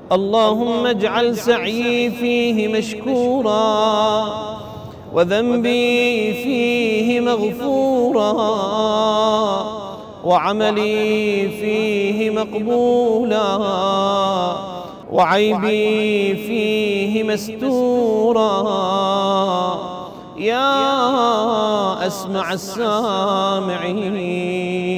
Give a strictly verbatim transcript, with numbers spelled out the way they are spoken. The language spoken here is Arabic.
اللهم اجعل سعيي فيه مشكورا وذنبي فيه مغفورا وعملي فيه مقبولا وعيبي فيه مستورا يا أسمع السامعين.